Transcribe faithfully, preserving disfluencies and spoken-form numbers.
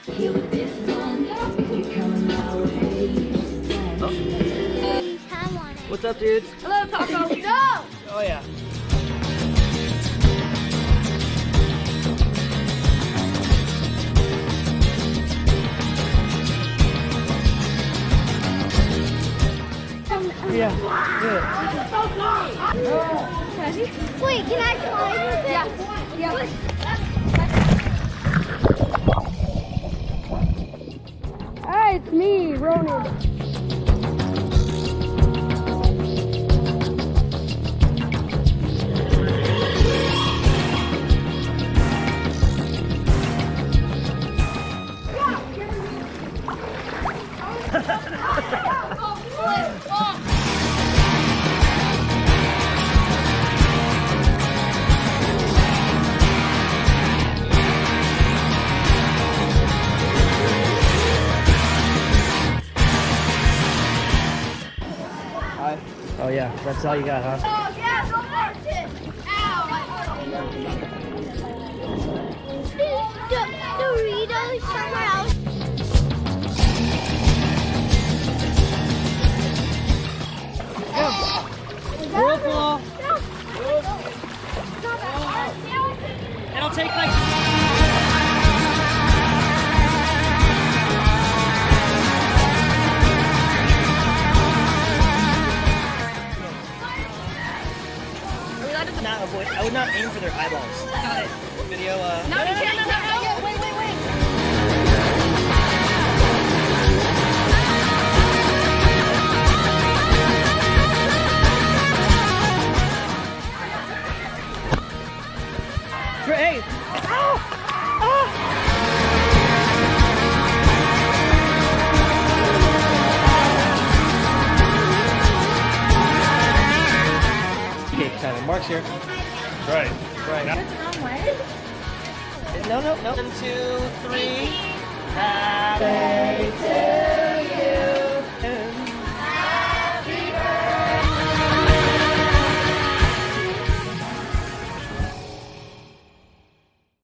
What's up, dudes? Hello, Taco. No! Oh, yeah. Yeah, good. Wait, can I slide with it? Yeah. Yeah. Hey, it's me, Ronan. Oh yeah, that's all you got, huh? Oh, yeah, go march it. Ow. The Doritos somewhere else. Whirlpool. It'll take like... Not avoid. I would not aim for their eyeballs. Got it. Video. Uh, No, you can't. No, no, no. Wait, wait, wait. Hey! Oh! Oh! Cake time. Mark's here. Right. Right. That's the wrong way. No, no, no. One, two, three. Happy birthday.